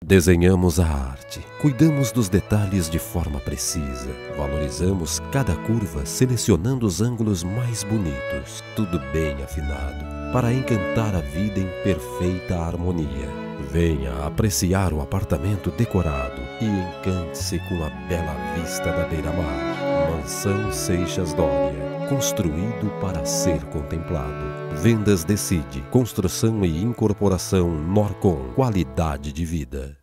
Desenhamos a arte, cuidamos dos detalhes de forma precisa, valorizamos cada curva selecionando os ângulos mais bonitos, tudo bem afinado, para encantar a vida em perfeita harmonia. Venha apreciar o apartamento decorado e encante-se com a bela vista da beira-mar. Mansão Seixas Doria, construído para ser contemplado. Vendas Decide, construção e incorporação Norcom, qualidade de vida.